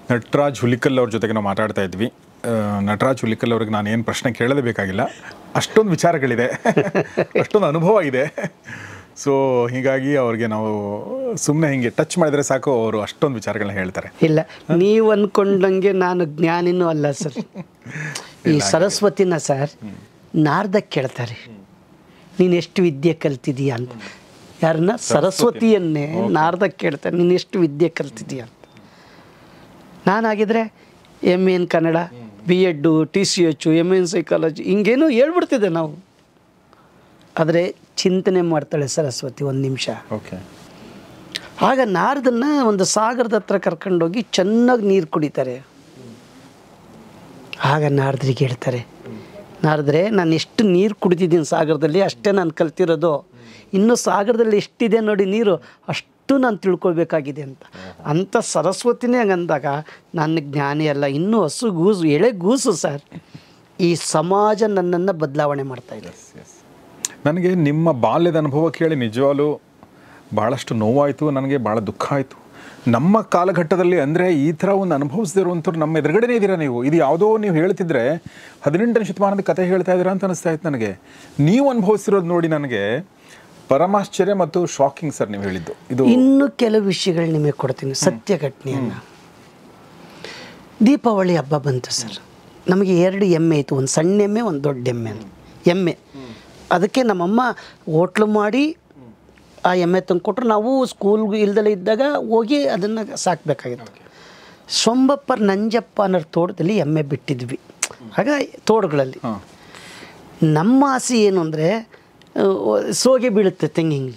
ನಟರಾಜ್ ಹುಲಿಕಲ್ ಅವ್ರ ಜೊತೆಗೆ ನಾವು ಮಾತಾಡ್ತಾ ಇದ್ವಿ. ನಟರಾಜ್ ಹುಲಿಕಲ್ ಅವ್ರಿಗೆ ನಾನು ಏನು ಪ್ರಶ್ನೆ ಕೇಳಲೇ ಬೇಕಾಗಿಲ್ಲ, ಅಷ್ಟೊಂದು ವಿಚಾರಗಳಿದೆ, ಅಷ್ಟೊಂದು ಅನುಭವ ಇದೆ. ಸೊ ಹೀಗಾಗಿ ಅವ್ರಿಗೆ ನಾವು ಸುಮ್ಮನೆ ಹಿಂಗೆ ಟಚ್ ಮಾಡಿದರೆ ಸಾಕು, ಅವರು ಅಷ್ಟೊಂದು ವಿಚಾರಗಳನ್ನ ಹೇಳ್ತಾರೆ. ಇಲ್ಲ, ನೀವು ಅಂದ್ಕೊಂಡಂಗೆ ನಾನು ಜ್ಞಾನಿನೂ ಅಲ್ಲ ಸರ್. ಈ ಸರಸ್ವತಿನ ಸರ್ ನಾರ್ದಕ್ಕೆ ಕೇಳ್ತಾರೆ, ನೀನು ಎಷ್ಟು ವಿದ್ಯೆ ಕಲ್ತಿದೀಯ ಅಂತ. ಯಾರನ್ನ? ಸರಸ್ವತಿಯನ್ನೇ ನಾರ್ದಕ್ಕೆ ಕೇಳ್ತಾರೆ, ನೀನು ಎಷ್ಟು ವಿದ್ಯೆ ಕಲ್ತಿದೀಯ ಅಂತ. ನಾನಾಗಿದ್ದರೆ MA in Kannada, B.Ed, TCH, MA in psychology ಹಿಂಗೇನೋ ಹೇಳ್ಬಿಡ್ತಿದ್ದೆ ನಾವು. ಆದರೆ ಚಿಂತನೆ ಮಾಡ್ತಾಳೆ ಸರಸ್ವತಿ ಒಂದು ನಿಮಿಷ. ಓಕೆ. ಆಗ ನಾರದನ್ನ ಒಂದು ಸಾಗರದ ಹತ್ರ ಕರ್ಕೊಂಡೋಗಿ ಚೆನ್ನಾಗಿ ನೀರು ಕುಡಿತಾರೆ. ಆಗ ನಾರದ್ರಿಗೆ ಹೇಳ್ತಾರೆ, ನಾರದ್ರೆ ನಾನು ಎಷ್ಟು ನೀರು ಕುಡಿದಿದ್ದೀನಿ ಸಾಗರದಲ್ಲಿ, ಅಷ್ಟೇ ನಾನು ಕಲ್ತಿರೋದು. ಇನ್ನೂ ಸಾಗರದಲ್ಲಿ ಎಷ್ಟಿದೆ ನೋಡಿ ನೀರು, ಅಷ್ಟು ನಾನು ತಿಳ್ಕೊಳ್ಬೇಕಾಗಿದೆ ಅಂತ. ಅಂಥ ಸರಸ್ವತಿನೇ ಹಂಗಂದಾಗ ನನ್ನ ಜ್ಞಾನಿ ಅಲ್ಲ, ಇನ್ನೂ ಹಸು ಗೂಸು ಎಳೆ ಗೂಸು ಸರ್. ಈ ಸಮಾಜ ನನ್ನನ್ನು ಬದಲಾವಣೆ ಮಾಡ್ತಾಯಿದೆ. ನನಗೆ ನಿಮ್ಮ ಬಾಲ್ಯದ ಅನುಭವ ಕೇಳಿ ನಿಜವಾಗ್ಲೂ ಭಾಳಷ್ಟು ನೋವಾಯಿತು, ನನಗೆ ಭಾಳ ದುಃಖ ಆಯಿತು. ನಮ್ಮ ಕಾಲಘಟ್ಟದಲ್ಲಿ ಅಂದರೆ ಈ ಥರ ಒಂದು ಅನುಭವಿಸದಿರುವಂಥವ್ರು ನಮ್ಮ ಎದುರುಗಡೆನೇ ಇದ್ದೀರಾ ನೀವು. ಇದು ಯಾವುದೋ ನೀವು ಹೇಳ್ತಿದ್ರೆ 18ನೇ ಶತಮಾನದ ಕಥೆ ಹೇಳ್ತಾ ಇದ್ದೀರಾ ಅಂತ ಅನಿಸ್ತಾ ಇತ್ತು ನನಗೆ. ನೀವು ಅನುಭವಿಸಿರೋದು ನೋಡಿ ನನಗೆ ಪರಮಾಶ್ಚರ್ಯ ಮತ್ತು ಶಾಕಿಂಗ್ ಸರ್ ನೀವು ಹೇಳಿದ್ದು. ಇದು ಇನ್ನೂ ಕೆಲವು ವಿಷಯಗಳು ನಿಮಗೆ ಕೊಡ್ತೀನಿ, ಸತ್ಯ ಘಟನೆಯನ್ನು. ದೀಪಾವಳಿ ಹಬ್ಬ ಬಂತು ಸರ್, ನಮಗೆ 2 ಎಮ್ಮೆ ಇತ್ತು, ಒಂದು ಸಣ್ಣ ಎಮ್ಮೆ, ಒಂದು ದೊಡ್ಡ ಎಮ್ಮೆ. ಅದಕ್ಕೆ ನಮ್ಮಮ್ಮ ಹೋಟ್ಲು ಮಾಡಿ ಆ ಎಮ್ಮೆ ತಂದುಕೊಟ್ರು. ನಾವು ಸ್ಕೂಲ್ಗೆ ಇಲ್ದಲೇ ಇದ್ದಾಗ ಹೋಗಿ ಅದನ್ನು ಸಾಕಬೇಕಾಗಿತ್ತು. ಸೊಂಬಪ್ಪ ನಂಜಪ್ಪ ಅನ್ನೋ ತೋಟದಲ್ಲಿ ಎಮ್ಮೆ ಬಿಟ್ಟಿದ್ವಿ. ಆಗ ತೋಟಗಳಲ್ಲಿ ನಮ್ಮ ಆಸೆ ಏನು ಅಂದರೆ, ಸೋಗೆ ಬೀಳುತ್ತೆ ತೆಂಗಿನ,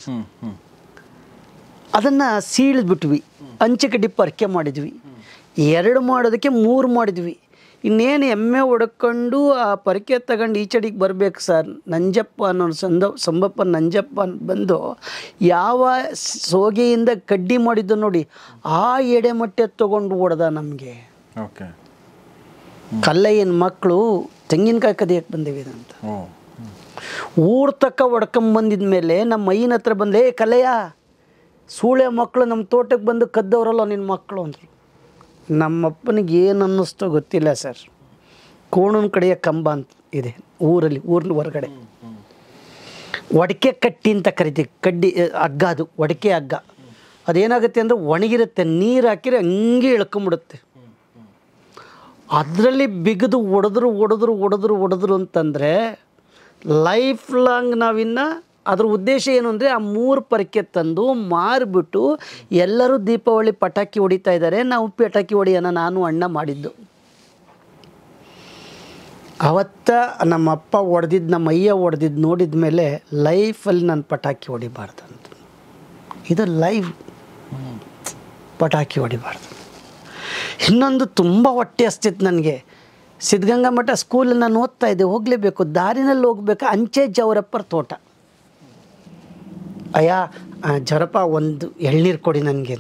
ಅದನ್ನು ಸೀಳಿದ್ಬಿಟ್ವಿ, ಅಂಚೆ ಕಡ್ಡಿ ಪರ್ಕೆ ಮಾಡಿದ್ವಿ. 2 ಮಾಡೋದಕ್ಕೆ 3 ಮಾಡಿದ್ವಿ. ಇನ್ನೇನು ಎಮ್ಮೆ ಹೊಡ್ಕೊಂಡು ಆ ಪರಕೆ ತಗೊಂಡು ಈಚಡಿಗೆ ಬರಬೇಕು ಸರ್. ನಂಜಪ್ಪ ಅನ್ನೋ ಸಂಬಪ್ಪ ನಂಜಪ್ಪ ಬಂದು ಯಾವ ಸೋಗೆಯಿಂದ ಕಡ್ಡಿ ಮಾಡಿದ್ದು ನೋಡಿ, ಆ ಎಡೆಮಟ್ಟೆ ತೊಗೊಂಡು ಓಡ್ದ ನಮಗೆ. ಓಕೆ. ಕಲ್ಲಯ್ಯನ ಮಕ್ಕಳು ತೆಂಗಿನಕಾಯಿ ಕದಿಯಕ್ಕೆ ಬಂದಿವೆ ಅಂತ ಊರ್ ತಕ್ಕ ಹೊಡ್ಕೊಂಬಂದಿದ ಮೇಲೆ ನಮ್ಮ ಮೈನ ಹತ್ರ ಬಂದು, ಕಲ್ಲಯ್ಯ, ಸೂಳೆ ಮಕ್ಕಳು ನಮ್ಮ ತೋಟಕ್ಕೆ ಬಂದು ಕದ್ದವರಲ್ಲ ನಿನ್ನ ಮಕ್ಕಳು ಅಂದರು. ನಮ್ಮಪ್ಪನಿಗೆ ಏನು ಅನ್ನಿಸ್ತೋ ಗೊತ್ತಿಲ್ಲ ಸರ್. ಕೋಣನ ಕಡೆಯ ಕಂಬ ಅಂತ ಇದೆ ಊರಲ್ಲಿ, ಊರಿನ ಹೊರಗಡೆ ಒಡಕೆ ಕಟ್ಟಿ ಅಂತ ಕರಿತೀವಿ. ಕಡ್ಡಿ ಹಗ್ಗ, ಅದು ಒಡಕೆ ಹಗ್ಗ. ಅದೇನಾಗುತ್ತೆ ಅಂದರೆ ಒಣಗಿರುತ್ತೆ, ನೀರು ಹಾಕಿದ್ರೆ ಹಂಗೆ ಇಳ್ಕೊಂಬಿಡುತ್ತೆ. ಅದರಲ್ಲಿ ಬಿಗಿದು ಒಡೆದ್ರು ಅಂತಂದರೆ ಲೈಫ್ ಲಾಂಗ್ ನಾವಿನ್ನು ಅದ್ರ ಉದ್ದೇಶ ಏನು ಅಂದರೆ ಆ 3 ಪರಕೆ ತಂದು ಮಾರಿಬಿಟ್ಟು ಎಲ್ಲರೂ ದೀಪಾವಳಿ ಪಟಾಕಿ ಹೊಡಿತಾ ಇದ್ದಾರೆ, ನಾವು ಪಟಾಕಿ ಹೊಡಿಯೋಣ ನಾನು ಅಣ್ಣ ಮಾಡಿದ್ದು. ಅವತ್ತ ನಮ್ಮಪ್ಪ ಹೊಡೆದಿದ್ದು, ನಮ್ಮ ಅಯ್ಯ ಹೊಡೆದಿದ್ದು ನೋಡಿದ ಮೇಲೆ ಲೈಫಲ್ಲಿ ನಾನು ಪಟಾಕಿ ಹೊಡಿಬಾರ್ದಂತ. ಇದು ಲೈವ್, ಪಟಾಕಿ ಹೊಡಿಬಾರ್ದು. ಇನ್ನೊಂದು ತುಂಬ ಹೊಟ್ಟೆ ಹಸ್ತಿತ್ತು ನನಗೆ. ಸಿದ್ಧಗಂಗಾ ಮಠ ಸ್ಕೂಲಲ್ಲಿ ನಾನು ಓದ್ತಾ ಇದ್ದೆ, ಹೋಗಲೇಬೇಕು, ದಾರಿನಲ್ಲಿ ಹೋಗ್ಬೇಕು. ಅಂಚೆ ಜವರಪ್ಪರ ತೋಟ. ಅಯ್ಯ ಜವರಪ್ಪ, ಒಂದು ಎಳ್ನೀರು ಕೊಡಿ ನನಗೆ.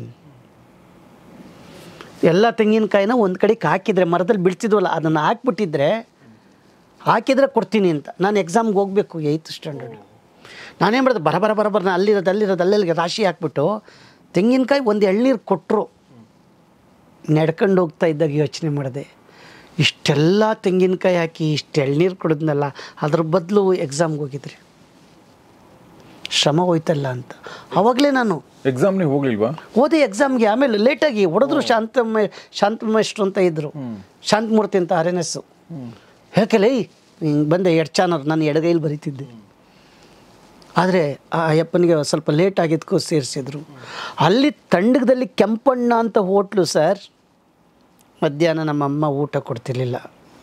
ಎಲ್ಲ ತೆಂಗಿನಕಾಯಿನ ಒಂದು ಕಡೆಗೆ ಹಾಕಿದರೆ, ಮರದಲ್ಲಿ ಬಿಡ್ತಿದ್ವಲ್ಲ ಅದನ್ನು ಹಾಕಿದರೆ ಕೊಡ್ತೀನಿ ಅಂತ. ನಾನು ಎಕ್ಸಾಮ್ಗೆ ಹೋಗಬೇಕು 8th ಸ್ಟ್ಯಾಂಡರ್ಡ್. ನಾನೇನು ಮಾಡಿದೆ, ಬರ ಅಲ್ಲಿಗೆ ರಾಶಿ ಹಾಕ್ಬಿಟ್ಟು ತೆಂಗಿನಕಾಯಿ ಒಂದು ಎಳ್ನೀರು ಕೊಟ್ಟರು. ನಡ್ಕೊಂಡು ಹೋಗ್ತಾ ಇದ್ದಾಗ ಯೋಚನೆ ಮಾಡಿದೆ, ಇಷ್ಟೆಲ್ಲ ತೆಂಗಿನಕಾಯಿ ಹಾಕಿ ಇಷ್ಟು ಎಳ್ನೀರು ಕೊಡಿದ್ನಲ್ಲ, ಅದ್ರ ಬದಲು ಎಕ್ಸಾಮ್ಗೆ ಹೋಗಿದ್ರಿ ಶ್ರಮ ಹೋಯ್ತಲ್ಲ ಅಂತ. ಆವಾಗಲೇ ನಾನು ಎಕ್ಸಾಮ್ನಿಗೆ ಹೋಗ್ಲಿಲ್ವಾ? ಹೋದೆ ಎಕ್ಸಾಮ್ಗೆ. ಆಮೇಲೆ ಲೇಟಾಗಿ ಹೊಡೆದ್ರು. ಶಾಂತಮೇಶ್ರು ಅಂತ ಇದ್ದರು, ಶಾಂತಮೂರ್ತಿ ಅಂತ RNS. ಯಾಕೆಲ್ಲ ಹಿಂಗೆ ಬಂದೆ, ಎಡ್ಚಾನರ್, ನಾನು ಎಡಗೈಲಿ ಬರೀತಿದ್ದೆ. ಆದರೆ ಆ ಅಯ್ಯಪ್ಪನಿಗೆ ಸ್ವಲ್ಪ ಲೇಟ್ ಆಗಿದ್ದಕ್ಕೂ ಸೇರಿಸಿದ್ರು. ಅಲ್ಲಿ ತಂಡಗದಲ್ಲಿ ಕೆಂಪಣ್ಣ ಅಂತ ಹೋಟ್ಲು ಸರ್. ಮಧ್ಯಾಹ್ನ ನಮ್ಮಮ್ಮ ಊಟ ಕೊಡ್ತಿರ್ಲಿಲ್ಲ.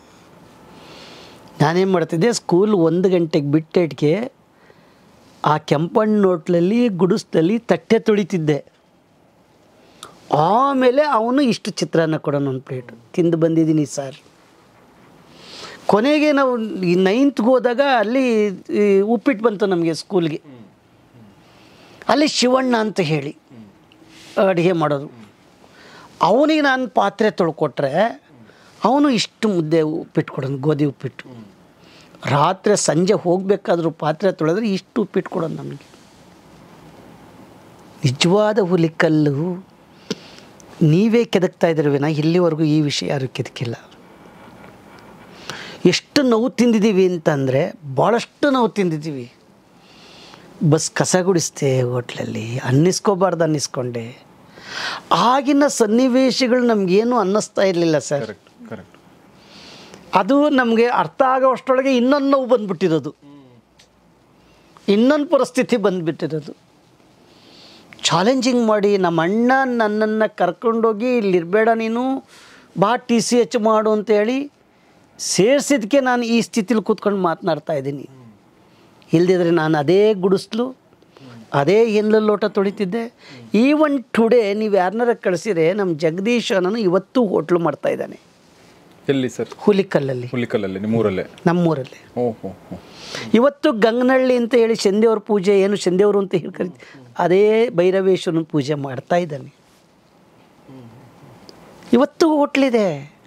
ನಾನೇನು ಮಾಡ್ತಿದ್ದೆ, ಸ್ಕೂಲ್ 1 ಗಂಟೆಗೆ ಬಿಟ್ಟೆಟ್ಗೆ ಆ ಕೆಂಪಣ್ಣ ಹೋಟ್ಲಲ್ಲಿ ಗುಡಿಸ್ದಲ್ಲಿ ತಟ್ಟೆ ತೊಳಿತಿದ್ದೆ. ಆಮೇಲೆ ಅವನು ಇಷ್ಟು ಚಿತ್ರಾನ್ನ ಕೊಡೋಣ ಒಂದು ಪ್ಲೇಟು. ತಿಂದು ಬಂದಿದ್ದೀನಿ ಸರ್. ಕೊನೆಗೆ ನಾವು 9th ಹೋದಾಗ ಅಲ್ಲಿ ಉಪ್ಪಿಟ್ಟು ಬಂತು ನಮಗೆ ಸ್ಕೂಲ್ಗೆ. ಅಲ್ಲಿ ಶಿವಣ್ಣ ಅಂತ ಹೇಳಿ ಅಡುಗೆ ಮಾಡೋದು. ಅವನಿಗೆ ನಾನು ಪಾತ್ರೆ ತೊಳ್ಕೊಟ್ರೆ ಅವನು ಇಷ್ಟು ಮುದ್ದೆ ಉಪ್ಪಿಟ್ಟು ಕೊಡೋನು, ಗೋಧಿ ಉಪ್ಪಿಟ್ಟು. ರಾತ್ರಿ ಸಂಜೆ ಹೋಗಬೇಕಾದ್ರೂ ಪಾತ್ರೆ ತೊಳೆದ್ರೆ ಇಷ್ಟು ಉಪ್ಪಿಟ್ಟು ಕೊಡೋದು ನಮಗೆ. ನಿಜವಾದ ಹುಲಿಕಲ್ಲು ನೀವೇ ಕೆದಕ್ತಾ ಇದ್ದೀರಿ ವಿನ ಇಲ್ಲಿವರೆಗೂ ಈ ವಿಷಯ ಯಾರು ಕೆದಕಿಲ್ಲ. ಎಷ್ಟು ನೋವು ತಿಂದಿದ್ದೀವಿ ಅಂತಂದರೆ ಭಾಳಷ್ಟು ನೋವು ತಿಂದಿದ್ದೀವಿ. ಬಸ್ ಕಸ ಗುಡಿಸ್ದೆ ಹೋಟ್ಲಲ್ಲಿ, ಅನ್ನಿಸ್ಕೋಬಾರ್ದು ಅನ್ನಿಸ್ಕೊಂಡೆ. ಆಗಿನ ಸನ್ನಿವೇಶಗಳು ನಮಗೇನು ಅನ್ನಿಸ್ತಾ ಇರಲಿಲ್ಲ ಸರ್. ಕರೆಕ್ಟ್. ಅದು ನಮಗೆ ಅರ್ಥ ಆಗೋ ಅಷ್ಟರೊಳಗೆ ಇನ್ನೊಂದು ನೋವು ಬಂದುಬಿಟ್ಟಿರೋದು, ಇನ್ನೊಂದು ಪರಿಸ್ಥಿತಿ ಬಂದುಬಿಟ್ಟಿರೋದು. ಚಾಲೆಂಜಿಂಗ್ ಮಾಡಿ ನಮ್ಮ ಅಣ್ಣ ನನ್ನನ್ನು ಕರ್ಕೊಂಡೋಗಿ ಇಲ್ಲಿರಬೇಡ ನೀನು, ಬಾ TCH ಮಾಡು ಅಂತೇಳಿ ಸೇರಿಸಿದ್ದಕ್ಕೆ ನಾನು ಈ ಸ್ಥಿತಿಲಿ ಕೂತ್ಕೊಂಡು ಮಾತನಾಡ್ತಾ ಇದ್ದೀನಿ. ಇಲ್ದಿದ್ರೆ ನಾನು ಅದೇ ಗುಡಿಸ್ಲು, ಅದೇ ಹಿಂದ್ಲ ಲೋಟ ತೊಳಿತಿದ್ದೆ. ಈವನ್ ಟುಡೇ ನೀವು ಯಾರನ್ನಾರ ಕಳಿಸಿದ್ರೆ ನಮ್ಮ ಜಗದೀಶ್ ನಾನು ಇವತ್ತು ಹೋಟ್ಲು ಮಾಡ್ತಾ ಇದ್ದಾನೆ. ಎಲ್ಲಿ ಸರ್? ಹುಲಿಕಲ್ಲಲ್ಲಿ. ನಿಮ್ಮೂರಲ್ಲೇ? ನಮ್ಮೂರಲ್ಲೇ. ಓಹೋ. ಇವತ್ತು ಗಂಗನಹಳ್ಳಿ ಅಂತ ಹೇಳಿ ಶಂದೇವ್ರ ಪೂಜೆ, ಏನು ಶಂದೇವರು ಅಂತ ಹೇಳಿ ಕರಿತೀವಿ, ಅದೇ ಭೈರವೇಶ್ವರನ ಪೂಜೆ ಮಾಡ್ತಾ ಇದ್ದಾನೆ. ಇವತ್ತು ಹೋಟ್ಲಿದೆ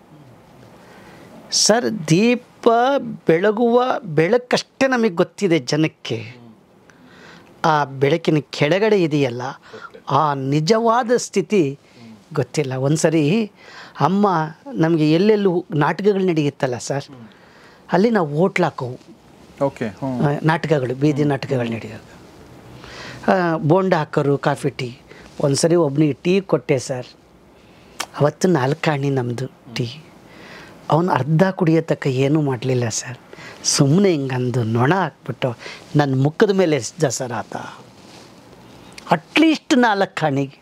ಸರ್. ದೀಪ ಬೆಳಗುವ ಬೆಳಕಷ್ಟೇ ನಮಗೆ ಗೊತ್ತಿದೆ ಜನಕ್ಕೆ. ಆ ಬೆಳಕಿನ ಕೆಳಗಡೆ ಇದೆಯಲ್ಲ, ಆ ನಿಜವಾದ ಸ್ಥಿತಿ ಗೊತ್ತಿಲ್ಲ. ಒಂದು ಸರಿ ಅಮ್ಮ ನಮಗೆ ಎಲ್ಲೆಲ್ಲೂ ನಾಟಕಗಳು ನಡೆಯುತ್ತಲ್ಲ ಸರ್, ಅಲ್ಲಿ ನಾವು ಹೋಟ್ಲು ಹಾಕೋವು. ಓಕೆ. ನಾಟಕಗಳು, ಬೀದಿ ನಾಟಕಗಳು ನಡೆಯೋದು. ಬೋಂಡ ಹಾಕೋರು, ಕಾಫಿ ಟೀ. ಒಂದು ಸರಿ ಒಬ್ಬನಿಗೆ ಟೀ ಕೊಟ್ಟೆ ಸರ್. ಅವತ್ತು 4 ಆಣಿ ನಮ್ಮದು ಟೀ. ಅವನು ಅರ್ಧ ಕುಡಿಯೋ ತಕ್ಕ ಏನೂ ಮಾಡಲಿಲ್ಲ ಸರ್. ಸುಮ್ಮನೆ ಹಿಂಗಂದು ನೊಣ ಹಾಕ್ಬಿಟ್ಟು ನನ್ನ ಮುಖದ ಮೇಲೆ ಎಸ್ದ ಸರ್ ಆತ. ಅಟ್ಲೀಸ್ಟ್ 4 ಆಣಿಗೆ.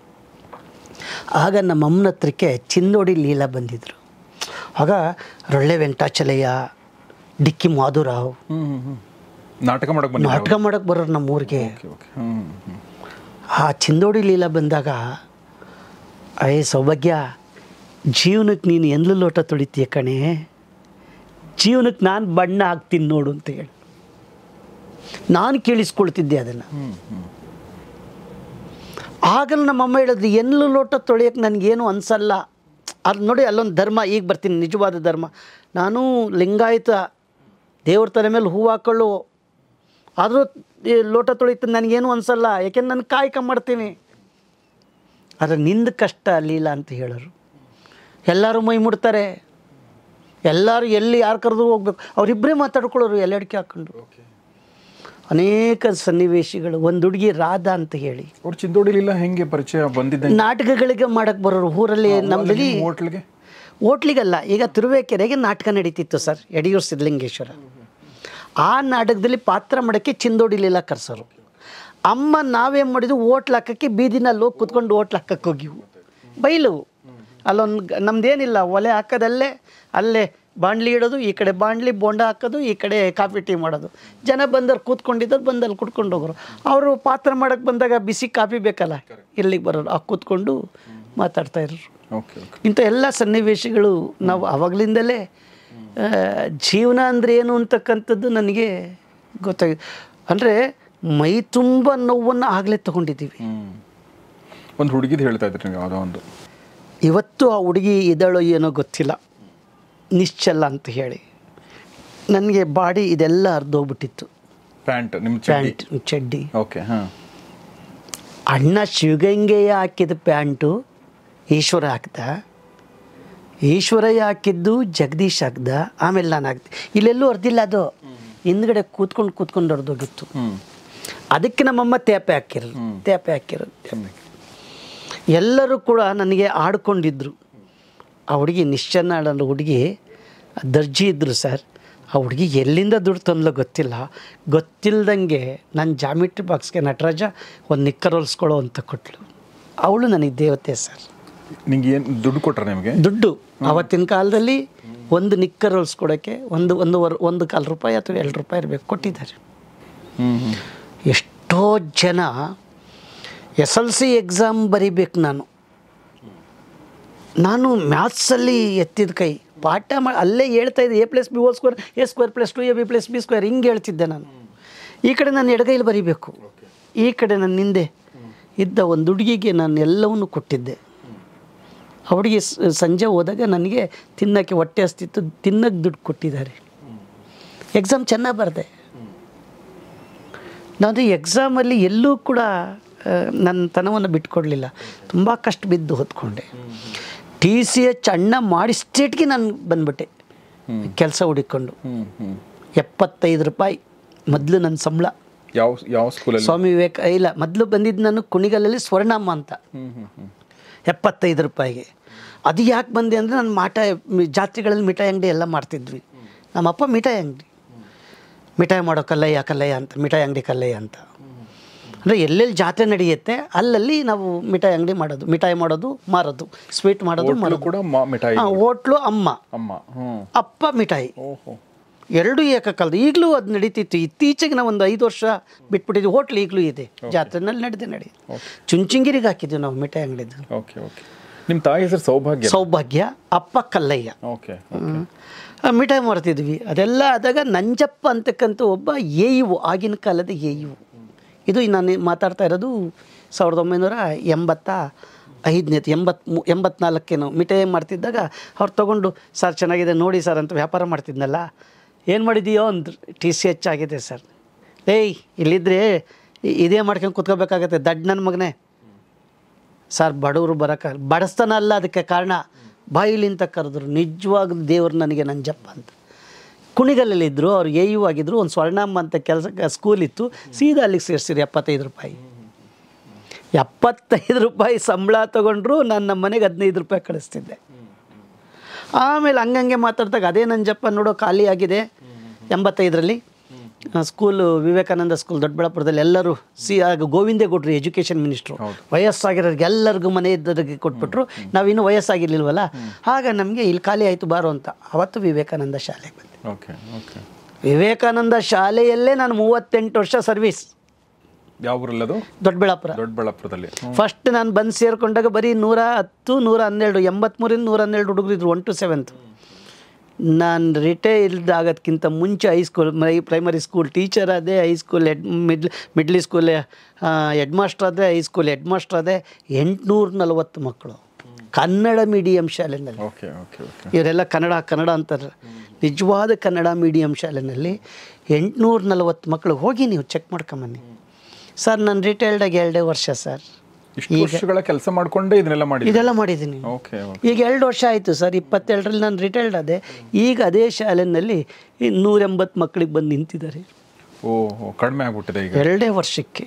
ಆಗ ನಮ್ಮ ಅಮ್ಮನ ಹತ್ರಕ್ಕೆ ಚಿಂದೋಡಿ ಲೀಲಾ ಬಂದಿದ್ದರು. ಆಗ ರೊಳ್ಳೆ ವೆಂಕಟಾಚಲಯ್ಯ, ಡಿಕ್ಕಿ ಮಾಧುರಾವ್ ನಾಟಕ ಮಾಡೋಕ್ಕೆ ಬರೋರು ನಮ್ಮ ಊರಿಗೆ. ಆ ಚಿಂದೋಡಿ ಲೀಲಾ ಬಂದಾಗ, ಸೌಭಾಗ್ಯ, ಜೀವನಕ್ಕೆ ನೀನು ಎಂದ್ಲು ಲೋಟ ತೊಳಿತೀಯ ಕಣೆ, ಜೀವನಕ್ಕೆ ನಾನು ಬಣ್ಣ ಹಾಕ್ತೀನಿ ನೋಡು ಅಂತ ಹೇಳಿ ನಾನು ಕೇಳಿಸ್ಕೊಳ್ತಿದ್ದೆ ಅದನ್ನು. ಆಗಲ್ಲ ನಮ್ಮಮ್ಮ ಹೇಳಿದ್ರು, ಎಂದ್ಲು ಲೋಟ ತೊಳೆಯೋಕ್ಕೆ ನನಗೇನು ಅನಿಸಲ್ಲ. ಅದು ನೋಡಿ, ಅಲ್ಲೊಂದು ಧರ್ಮ. ಈಗ ಬರ್ತೀನಿ ನಿಜವಾದ ಧರ್ಮ. ನಾನು ಲಿಂಗಾಯತ, ದೇವ್ರ ತಲೆ ಮೇಲೆ ಹೂವು ಹಾಕೊಳ್ಳು, ಆದರೂ ಲೋಟ ತೊಳಿತದೆ ನನಗೇನು ಅನಿಸಲ್ಲ, ಯಾಕೆಂದ್ರೆ ನಾನು ಕಾಯ್ಕ ಮಾಡ್ತೀನಿ. ಆದರೆ ನಿಂದು ಕಷ್ಟ ಲೀಲಾ ಅಂತ ಹೇಳೋರು. ಎಲ್ಲರೂ ಮೈ ಮುಡ್ತಾರೆ, ಎಲ್ಲರೂ ಎಲ್ಲಿ ಯಾರು ಕರೆದು ಹೋಗ್ಬೇಕು, ಅವರಿಬ್ಬರೇ ಮಾತಾಡ್ಕೊಳ್ಳೋರು ಎಲ್ಲಡಿಕೆ ಹಾಕ್ಕೊಂಡು. ಅನೇಕ ಸನ್ನಿವೇಶಗಳು. ಒಂದು ಹುಡುಗಿ ರಾಧಾ ಅಂತ ಹೇಳಿ, ಅವ್ರು ಚಿಂದೋಡಿಲಿಲ್ಲ ಹೆಂಗೆ ಪರಿಚಯ ಬಂದಿದ್ದ? ನಾಟಕಗಳಿಗೆ ಮಾಡಕ್ಕೆ ಬರೋರು ಊರಲ್ಲಿ. ನಮ್ಮಲ್ಲಿ ಹೋಟ್ಲಿಗಲ್ಲ, ಈಗ ತುರುವೇಕೆರೆಗೆ ನಾಟಕ ನಡೀತಿತ್ತು ಸರ್, ಯಡಿಯೂರು ಸಿದ್ಧಲಿಂಗೇಶ್ವರ. ಆ ನಾಟಕದಲ್ಲಿ ಪಾತ್ರ ಮಾಡೋಕ್ಕೆ ಚಿಂದೋಡಿಲಿಲ್ಲ ಕರ್ಸೋರು. ಅಮ್ಮ ನಾವೇನು ಮಾಡಿದ್ವು, ಹೋಟ್ಲು ಹಾಕೋಕ್ಕೆ ಬೀದಿನಲ್ಲಿ ಹೋಗಿ ಕೂತ್ಕೊಂಡು ಹೋಟ್ಲು ಹಾಕಕ್ಕೆ ಹೋಗಿವು. ಬೈಲು ಅಲ್ಲೊಂದು ನಮ್ದೇನಿಲ್ಲ, ಒಲೆ ಹಾಕೋದಲ್ಲೇ, ಅಲ್ಲೇ ಬಾಣಲಿ ಇಡೋದು, ಈ ಕಡೆ ಬಾಣಲಿ ಬೋಂಡ ಹಾಕೋದು, ಈ ಕಡೆ ಕಾಫಿ ಟೀ ಮಾಡೋದು. ಜನ ಬಂದವ್ರು ಕೂತ್ಕೊಂಡಿದ್ದವ್ರು ಬಂದಲ್ಲಿ ಕುಟ್ಕೊಂಡು ಹೋಗೋರು. ಅವರು ಪಾತ್ರ ಮಾಡೋಕ್ಕೆ ಬಂದಾಗ ಬಿಸಿ ಕಾಫಿ ಬೇಕಲ್ಲ, ಇಲ್ಲಿಗೆ ಬರೋರು, ಆ ಕೂತ್ಕೊಂಡು ಮಾತಾಡ್ತಾಯಿದ್ರು. ಇಂಥ ಎಲ್ಲ ಸನ್ನಿವೇಶಗಳು ನಾವು ಆವಾಗಲಿಂದಲೇ ಜೀವನ ಅಂದರೆ ಏನು ಅಂತಕ್ಕಂಥದ್ದು ನನಗೆ ಗೊತ್ತಾಗಿದೆ. ಅಂದರೆ ಮೈ ತುಂಬ ನೋವನ್ನು ಆಗಲೇ ತೊಗೊಂಡಿದ್ದೀವಿ. ಒಂದು ಹುಡುಗಿದು ಹೇಳ್ತಾ ಇದ್ರಿ ಯಾವುದೋ ಒಂದು, ಇವತ್ತು ಆ ಹುಡುಗಿ ಇದಳೋ ಏನೋ ಗೊತ್ತಿಲ್ಲ, ನಿಶ್ಚಲ ಅಂತ ಹೇಳಿ. ನನಗೆ ಬಾಡಿ ಇದೆಲ್ಲ ಹರಿದೋಗ್ಬಿಟ್ಟಿತ್ತು. ಪ್ಯಾಂಟ್ ಚಡ್ಡಿ. ಓಕೆ. ಹಾಂ. ಅಣ್ಣ ಶಿವಗಂಗೆಯ ಹಾಕಿದ ಪ್ಯಾಂಟು ಈಶ್ವರ ಹಾಕ್ದ, ಈಶ್ವರಯ್ಯ ಹಾಕಿದ್ದು ಜಗದೀಶ್ ಹಾಕ್ದ, ಆಮೇಲೆ ನಾನು ಹಾಕ್ದೆ. ಇಲ್ಲೆಲ್ಲೂ ಹರಿದಿಲ್ಲ, ಅದು ಹಿಂದ್ಗಡೆ ಕೂತ್ಕೊಂಡು ಹರಿದೋಗಿತ್ತು. ಅದಕ್ಕೆ ನಮ್ಮಮ್ಮ ತೇಪೆ ಹಾಕಿರೋದು. ಎಲ್ಲರೂ ಕೂಡ ನನಗೆ ಆಡ್ಕೊಂಡಿದ್ರು. ಆ ಹುಡುಗಿ ನಿಶ್ಚನ್ನ ಹುಡುಗಿ ದರ್ಜಿ ಇದ್ದರು ಸರ್. ಆ ಹುಡುಗಿ ಎಲ್ಲಿಂದ ದುಡ್ಡು ತಂದ್ಲೋ ಗೊತ್ತಿಲ್ದಂಗೆ ನನ್ನ ಜಾಮಿಟ್ರಿ ಬಾಕ್ಸ್ಗೆ ನಟರಾಜ ಒಂದು ನಿಕ್ಕರ್ ಹೊಲಿಸ್ಕೊಳ್ಳೋ ಅಂತ ಕೊಟ್ಟಳು. ಅವಳು ನನಗೆ ದೇವತೆ ಸರ್. ನಿಂಗೆ ಏನು ದುಡ್ಡು ಕೊಟ್ರೆ? ನಿಮಗೆ ದುಡ್ಡು ಆವತ್ತಿನ ಕಾಲದಲ್ಲಿ ಒಂದು ನಿಕ್ಕರ್ ಹೊಲಿಸ್ಕೊಡೋಕ್ಕೆ ಒಂದು ಕಾಲು ರೂಪಾಯಿ ಅಥವಾ 2 ರೂಪಾಯಿ ಇರಬೇಕು, ಕೊಟ್ಟಿದ್ದಾರೆ. ಎಷ್ಟೋ ಜನ SLC ಎಕ್ಸಾಮ್ ಬರೀಬೇಕು. ನಾನು ಮ್ಯಾಥ್ಸಲ್ಲಿ ಎತ್ತಿದ ಕೈ ಪಾಠ ಅಲ್ಲೇ ಹೇಳ್ತಾಯಿದ್ದೆ, A+B² A² + 2AB + B² ಹಿಂಗೆ ಹೇಳ್ತಿದ್ದೆ ನಾನು. ಈ ಕಡೆ ನಾನು ಎಡಗೈಲಿ ಬರೀಬೇಕು, ಈ ಕಡೆ ನನ್ನ ಹಿಂದೆ ಇದ್ದ ಒಂದು ಹುಡುಗಿಗೆ ನಾನು ಎಲ್ಲವನ್ನೂ ಕೊಟ್ಟಿದ್ದೆ. ಆ ಹುಡುಗಿ ಸಂಜೆ ಹೋದಾಗ ನನಗೆ ತಿನ್ನೋಕ್ಕೆ ಹೊಟ್ಟೆ ಹಸ್ತಿತ್ತು, ತಿನ್ನೋಕ್ಕೆ ದುಡ್ಡು ಕೊಟ್ಟಿದ್ದಾರೆ. ಎಕ್ಸಾಮ್ ಚೆನ್ನಾಗಿ ಬರೆದೆ ನಾನು. ಎಕ್ಸಾಮಲ್ಲಿ ಎಲ್ಲೂ ಕೂಡ ನನ್ನ ತನವನ್ನು ಬಿಟ್ಕೊಡ್ಲಿಲ್ಲ. ತುಂಬ ಕಷ್ಟ ಬಿದ್ದು ಹೊತ್ಕೊಂಡೆ. TCH ಅಣ್ಣ ಮಾಡಿ ಸ್ಟೇಟ್ಗೆ ನಾನು ಬಂದ್ಬಿಟ್ಟೆ ಕೆಲಸ ಹುಡುಕೊಂಡು. 75 ರೂಪಾಯಿ ಮೊದಲು ನನ್ನ ಸಂಬಳ. ಯಾವ ಸ್ಕೂಲಲ್ಲಿ? ಸ್ವಾಮಿ ವಿವೇಕ ಇಲ್ಲ, ಮೊದಲು ಬಂದಿದ್ದು ನಾನು ಕುಣಿಗಲಲ್ಲಿ ಸ್ವರ್ಣಮ್ಮ ಅಂತ. 75 ರೂಪಾಯಿಗೆ. ಅದು ಯಾಕೆ ಬಂದೆ ಅಂದರೆ ನಾನು ಜಾತ್ರೆಗಳಲ್ಲಿ ಮಿಠಾಯಿ ಅಂಗಡಿ ಎಲ್ಲ ಮಾಡ್ತಿದ್ವಿ. ನಮ್ಮಪ್ಪ ಮಿಠಾಯಿ ಅಂಗಡಿ, ಮಿಠಾಯಿ ಮಾಡೋ ಕಲ್ಲಯ್ಯ ಅಂತ, ಮಿಠಾಯಿ ಅಂಗಡಿ ಕಲ್ಲಯ್ಯ ಅಂತ. ಅಂದರೆ ಎಲ್ಲೆಲ್ಲಿ ಜಾತ್ರೆ ನಡೆಯುತ್ತೆ ಅಲ್ಲಲ್ಲಿ ನಾವು ಮಿಠಾಯಿ ಅಂಗಡಿ ಮಾಡೋದು, ಮಿಠಾಯಿ ಮಾಡೋದು, ಮಾರೋದು, ಸ್ವೀಟ್ ಮಾಡೋದು, ಕೂಡ ಮಿಠಾಯಿ. ಹೋಟ್ಲು ಅಮ್ಮ, ಅಪ್ಪ ಮಿಠಾಯಿ, ಎರಡೂ ಏಕಕಾಲದ. ಈಗಲೂ ಅದು ನಡೀತಿತ್ತು. ಇತ್ತೀಚೆಗೆ ನಾವು ಒಂದು 5 ವರ್ಷ ಬಿಟ್ಬಿಟ್ಟಿದ್ವಿ. ಹೋಟ್ಲ್ ಈಗಲೂ ಇದೆ, ಜಾತ್ರೆನಲ್ಲಿ ನಡಿ ಚುಂಚುಂಗಿರಿಗೆ ಹಾಕಿದ್ವಿ ನಾವು ಮಿಠಾಯಿ ಅಂಗಡಿದ್ದು. ನಿಮ್ಮ ತಾಯಿ ಹೆಸರು ಸೌಭಾಗ್ಯ, ಅಪ್ಪ ಕಲ್ಲಯ್ಯ. ಮಿಠಾಯಿ ಮಾಡ್ತಿದ್ವಿ. ಅದೆಲ್ಲ ಆದಾಗ ನಂಜಪ್ಪ ಅಂತಕ್ಕಂಥ ಒಬ್ಬ AU, ಆಗಿನ ಕಾಲದ AU. ಇದು ನಾನು ಮಾತಾಡ್ತಾ ಇರೋದು 1985 ಮಿಠಾಯಿ ಮಾಡ್ತಿದ್ದಾಗ ಅವ್ರು ತೊಗೊಂಡು, ಸರ್ ಚೆನ್ನಾಗಿದೆ ನೋಡಿ ಸರ್ ಅಂತ ವ್ಯಾಪಾರ ಮಾಡ್ತಿದ್ನಲ್ಲ. ಏನು ಮಾಡಿದೀಯೋ ಅಂದ್ರು. TCH ಆಗಿದೆ ಸರ್. ಏಯ್ ಇಲ್ಲಿದ್ದರೆ ಇದೇ ಮಾಡ್ಕೊಂಡು ಕೂತ್ಕೋಬೇಕಾಗತ್ತೆ, ದಡ್ಡ ನನ್ನ ಮಗನೇ. ಸರ್ ಬಡವರು ಬರೋಕ್ಕಾಗಲ್ಲ, ಬಡಸ್ತಾನ ಅಲ್ಲ ಅದಕ್ಕೆ ಕಾರಣ, ಬಾಯಿಲಿಂತ ಕರೆದ್ರು. ನಿಜವಾಗ್ಲೂ ದೇವರು ನನಗೆ ನಂಜಪ್ಪ ಅಂತ. ಕುಣಿಗಲ್ಲಲ್ಲಿದ್ದರು, ಅವ್ರು AU ಆಗಿದ್ದರು. ಒಂದು ಸ್ವರ್ಣಮ್ಮ ಅಂತ ಕೆಲಸ ಸ್ಕೂಲ್ ಇತ್ತು, ಸೀದಾ ಅಲ್ಲಿಗೆ ಸೇರಿಸಿರಿ. 75 ರೂಪಾಯಿ 75 ರೂಪಾಯಿ ಸಂಬಳ ತೊಗೊಂಡ್ರು. ನಾನು ನಮ್ಮ ಮನೆಗೆ 15 ರೂಪಾಯಿ ಕಳಿಸ್ತಿದ್ದೆ. ಆಮೇಲೆ ಹಂಗಂಗೆ ಮಾತಾಡ್ದಾಗ ಅದೇ ನಂಜಪ್ಪ ನೋಡೋ ಖಾಲಿ ಆಗಿದೆ. 85ರಲ್ಲಿ ಸ್ಕೂಲು, ವಿವೇಕಾನಂದ ಸ್ಕೂಲ್ ದೊಡ್ಡಬಳ್ಳಾಪುರದಲ್ಲಿ. ಎಲ್ಲರೂ ಆಗ ಗೋವಿಂದೇಗೌಡರು ಎಜುಕೇಷನ್ ಮಿನಿಸ್ಟ್ರು. ವಯಸ್ಸಾಗಿರೋರಿಗೆ ಎಲ್ಲರಿಗೂ ಮನೆ ಇದ್ದರಿಗೆ ಕೊಟ್ಬಿಟ್ರು. ನಾವಿನ್ನೂ ವಯಸ್ಸಾಗಿರ್ಲಿಲ್ವಲ್ಲ, ಆಗ ನಮಗೆ ಇಲ್ಲಿ ಖಾಲಿ ಆಯಿತು ಬಾರೋ ಅಂತ. ಅವತ್ತು ವಿವೇಕಾನಂದ ಶಾಲೆಗೆ ಬಂದೆ. ವಿವೇಕಾನಂದ ಶಾಲೆಯಲ್ಲೇ ನಾನು 38 ವರ್ಷ ಸರ್ವಿಸ್. ಯಾವ ಊರಲ್ಲದು? ದೊಡ್ಡಬಳ್ಳಾಪುರದಲ್ಲಿ. ಫಸ್ಟ್ ನಾನು ಬಂದು ಸೇರಿಕೊಂಡಾಗ ಬರೀ 110, 112, 83ರಿಂದ 112 ಹುಡುಗರಿದ್ರು 1 to 7th. ನಾನು ರಿಟೈರ್ಡ್ ಆಗೋದಕ್ಕಿಂತ ಮುಂಚೆ ಹೈಸ್ಕೂಲ್, ಪ್ರೈಮರಿ ಸ್ಕೂಲ್ ಟೀಚರ್ ಅದೇ, high school middle school headmaster ಅದೇ, ಹೈಸ್ಕೂಲ್ ಹೆಡ್ ಮಾಸ್ಟರ್ ಅದೇ. 840 ಮಕ್ಕಳು ಕನ್ನಡ ಮೀಡಿಯಂ ಶಾಲೆಯಲ್ಲಿ. ಇವರೆಲ್ಲ ಕನ್ನಡ ಅಂತಾರೆ. ನಿಜವಾದ ಕನ್ನಡ ಮೀಡಿಯಂ ಶಾಲೆಯಲ್ಲಿ 840 ಮಕ್ಕಳು. ಹೋಗಿ ನೀವು ಚೆಕ್ ಮಾಡ್ಕೊಂಬನ್ನಿ ಸರ್. ನಾನು ರಿಟೈರ್ಡಾಗಿ 2 ವರ್ಷ ಸರ್. ವರ್ಷಗಳ ಕೆಲಸ ಮಾಡಿಕೊಂಡೆ ಇದೆಲ್ಲ ಮಾಡಿದ್ದೀನಿ. ಈಗ 2 ವರ್ಷ ಆಯಿತು ಸರ್. 22ರಲ್ಲಿ ನಾನು ರಿಟೈರ್ಡ್ ಆದೆ. ಈಗ ಅದೇ ಶಾಲೆಯಲ್ಲಿ 180 ಮಕ್ಕಳಿಗೆ ಬಂದು ನಿಂತಿದ್ದಾರೆ. ಕಡಿಮೆ ಆಗ್ಬಿಟ್ಟಿದೆ ಈಗ 2 ವರ್ಷಕ್ಕೆ.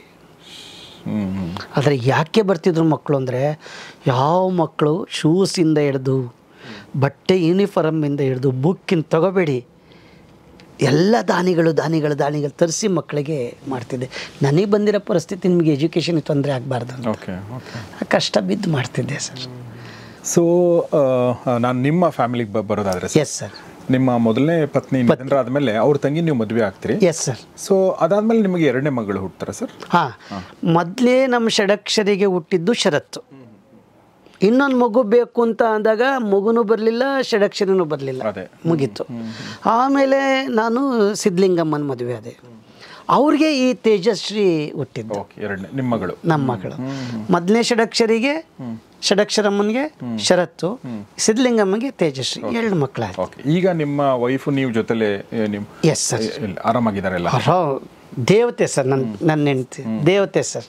ಆದರೆ ಯಾಕೆ ಬರ್ತಿದ್ರು ಮಕ್ಕಳು ಅಂದರೆ, ಯಾವ ಮಕ್ಕಳು ಶೂಸಿಂದ ಹಿಡ್ದು, ಬಟ್ಟೆ ಯೂನಿಫಾರ್ಮಿಂದ ಹಿಡ್ದು, ಬುಕ್ಕಿನ ತಗೋಬೇಡಿ, ಎಲ್ಲ ದಾನಿಗಳು ತರಿಸಿ ಮಕ್ಕಳಿಗೆ ಮಾಡ್ತಿದ್ದೆ. ನನಗೆ ಬಂದಿರೋ ಪರಿಸ್ಥಿತಿ ನಿಮಗೆ ಎಜುಕೇಷನ್ಗೆ ತೊಂದರೆ ಆಗಬಾರ್ದು ಅಂತ ಕಷ್ಟ ಬಿದ್ದು ಮಾಡ್ತಿದ್ದೆ ಸರ್. ಸೊ ನಾನು ನಿಮ್ಮ ಫ್ಯಾಮಿಲಿಗೆ ಬರೋದಾದರೆ, ಎಸ್ ಸರ್, ನಿಮ್ಮ ಮೊದಲನೇ ಪತ್ನಿ ಆದಮೇಲೆ ಅವ್ರ ತಂಗಿ ನೀವು ಮದುವೆ ಆಗ್ತೀರಿ. Yes sir. ಸೊ ಅದಾದಮೇಲೆ ನಿಮಗೆ 2ನೇ ಮಗಳು ಹುಡ್ತಾರೆ ಸರ್? ಮೊದಲೇ ನಮ್ಮ ಷಡಕ್ಷರಿಗೆ ಹುಟ್ಟಿದ್ದು ಶರತ್ತು. ಇನ್ನೊಂದು ಮಗು ಬೇಕು ಅಂತ ಅಂದಾಗ ಮಗುನೂ ಬರಲಿಲ್ಲ, ಷಡಕ್ಷರನೂ ಬರಲಿಲ್ಲ, ಮುಗೀತು. ಆಮೇಲೆ ನಾನು ಸಿದ್ಧಲಿಂಗಮ್ಮನ ಮದುವೆ ಆದೆ. ಅವ್ರಿಗೆ ಈ ತೇಜಶ್ರೀ ಹುಟ್ಟಿದ್ದು. ನಮ್ಮ ಮಗಳು. ಮೊದಲನೇ ಷಡಕ್ಷರಮ್ಮನಿಗೆ ಶರತ್ತು, ಸಿದ್ಧಲಿಂಗಮ್ಮನಿಗೆ ತೇಜಶ್ರೀ, 2 ಮಕ್ಕಳಾಯ್ತು. ಈಗ ನಿಮ್ಮ ವೈಫು ನೀವು ಜೊತೆಲೆ ಎಸ್ ಸರ್, ಆರಾಮಾಗಿದ್ದಾರೆಲ್ಲ? ದೇವತೆ ಸರ್, ನನ್ನ ಹೆಂಡತಿ ದೇವತೆ ಸರ್.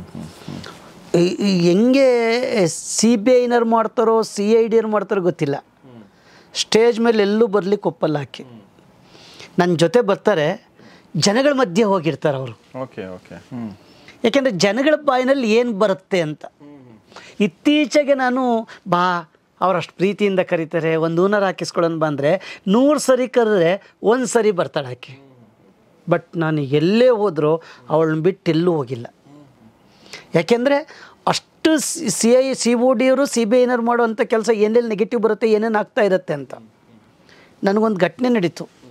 ಹೆಂಗೆ CBIನವ್ರು ಮಾಡ್ತಾರೋ CIDಯವ್ರು ಮಾಡ್ತಾರೋ ಗೊತ್ತಿಲ್ಲ, ಸ್ಟೇಜ್ ಮೇಲೆ ಎಲ್ಲೂ ಬರ್ಲಿಕ್ಕೆ ಒಪ್ಪಲ್ಲ ಹಾಕಿ. ನನ್ನ ಜೊತೆ ಬರ್ತಾರೆ, ಜನಗಳ ಮಧ್ಯೆ ಹೋಗಿರ್ತಾರೆ ಅವರು. ಯಾಕೆಂದರೆ ಜನಗಳ ಬಾಯಿನಲ್ಲಿ ಏನು ಬರುತ್ತೆ ಅಂತ. ಇತ್ತೀಚೆಗೆ ನಾನು ಅವರಷ್ಟು ಪ್ರೀತಿಯಿಂದ ಕರೀತಾರೆ, ಒಂದು ಹೂನಾರ ಹಾಕಿಸ್ಕೊಳ್ಳೋಣ ಬಂದರೆ 100 ಸರಿ ಕರೆದ್ರೆ 1 ಸರಿ ಬರ್ತಾಳೆ ಆಕೆ. ಬಟ್ ನಾನು ಎಲ್ಲೇ ಹೋದರೂ ಅವಳನ್ನ ಬಿಟ್ಟು ಎಲ್ಲೂ ಹೋಗಿಲ್ಲ. ಯಾಕೆಂದರೆ ಅಷ್ಟು CODಯವರು CBIನವ್ರು ಮಾಡುವಂಥ ಕೆಲಸ ಏನೆಲ್ಲಿ ನೆಗೆಟಿವ್ ಬರುತ್ತೆ, ಏನೇನು ಆಗ್ತಾ ಇರುತ್ತೆ ಅಂತ. ನನಗೊಂದು ಘಟನೆ ನಡೀತು.